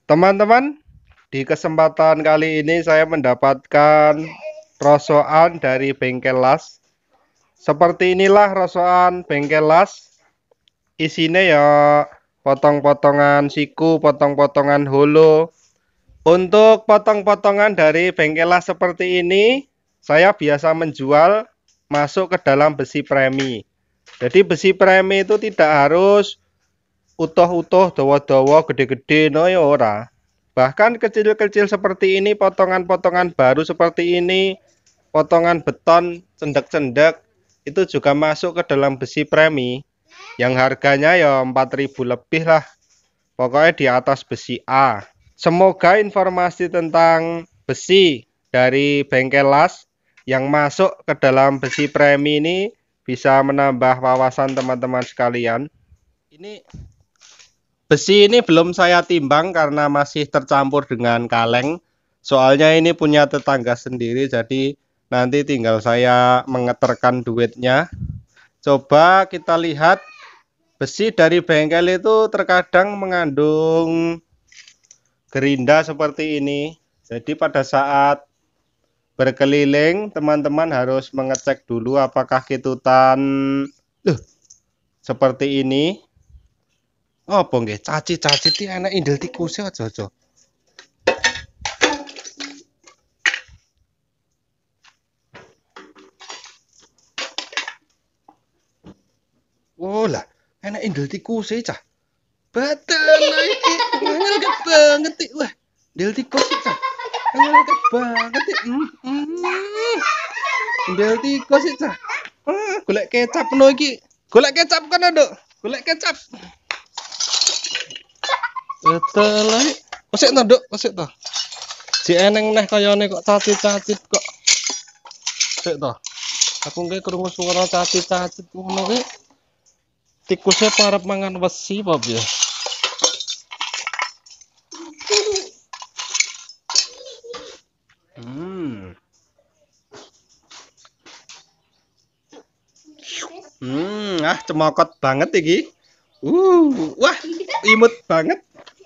Teman-teman, di kesempatan kali ini saya mendapatkan rosokan dari bengkel las. Seperti inilah rosokan bengkel las. Isinya ya potong-potongan siku, potong-potongan holo. Untuk potong-potongan dari bengkel las seperti ini, saya biasa menjual masuk ke dalam besi premi. Jadi besi premi itu tidak harus utuh-utuh, dawa-dawa, gede-gede, no ya ora. Bahkan kecil-kecil seperti ini, potongan-potongan baru seperti ini, potongan beton, cendek-cendek, itu juga masuk ke dalam besi premi. Yang harganya ya 4.000 lebih lah. Pokoknya di atas besi A. Semoga informasi tentang besi dari bengkel las yang masuk ke dalam besi premi ini bisa menambah wawasan teman-teman sekalian. Ini besi ini belum saya timbang karena masih tercampur dengan kaleng. Soalnya ini punya tetangga sendiri, jadi nanti tinggal saya mengeterkan duitnya. Coba kita lihat, besi dari bengkel itu terkadang mengandung gerinda seperti ini. Jadi pada saat berkeliling, teman-teman harus mengecek dulu apakah kitutan seperti ini. Oh, nggih, cacit-cacit iki enak indel tikuse aja-aja. Oh lah, enak indel tikuse cah. Betul iki. Ngelget banget iki. Wah, indel tikus cah. Ngelget banget iki. Indel tikus cah. Golek kecap no iki. Golek kecap kan, Nduk. Golek kecap. Betul iki. Kosek to, Nduk, kosek to. Si eneng neh kayane kok cacit-cacit kok. Sik to. Aku nggih krungu suara cacit-cacit ngono ki. Tikusnya parep mangan wesi apa piye? Cemokot banget iki. Wah, imut banget.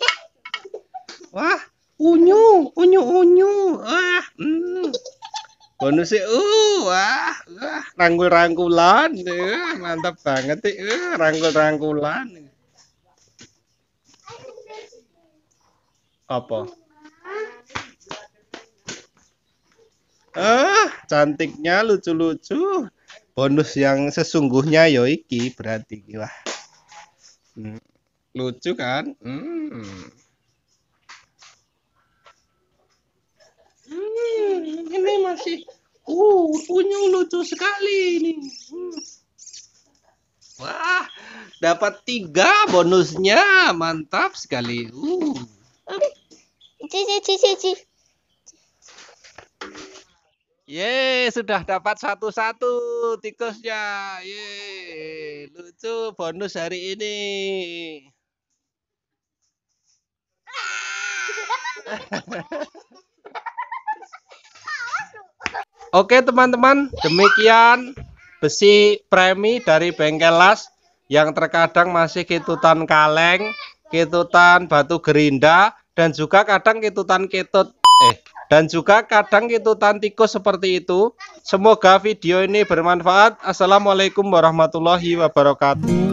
Wah, unyu. Wah, bonusnya wah, rangkul-rangkulan. Mantap banget iki, rangkul-rangkulan. Apa? Cantiknya lucu-lucu. Bonus yang sesungguhnya yo iki berarti wah. Lucu kan? Ini masih unyu lucu sekali ini. Wah, dapat 3 bonusnya. Mantap sekali. Sudah dapat satu-satu tikusnya. Lucu bonus hari ini. Oke teman-teman, demikian besi premi dari bengkel las yang terkadang masih kitutan kaleng, kitutan batu gerinda, dan juga kadang kitutan ketut. Dan juga kadang kitutan tikus seperti itu. Semoga video ini bermanfaat. Assalamualaikum warahmatullahi wabarakatuh.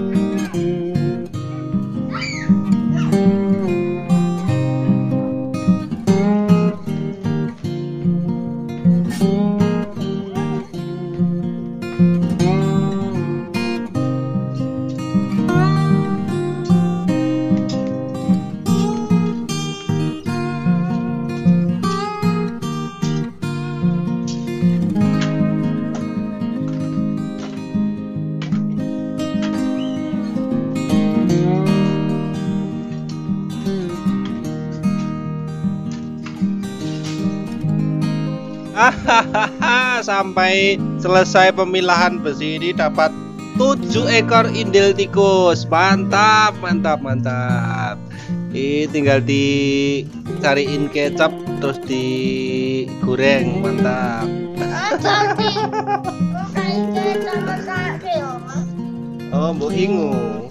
Sampai selesai pemilahan besi ini dapat 7 ekor indel tikus. Mantap. Ini tinggal dicariin kecap terus digoreng. Mantap. Oh, mbok ingu.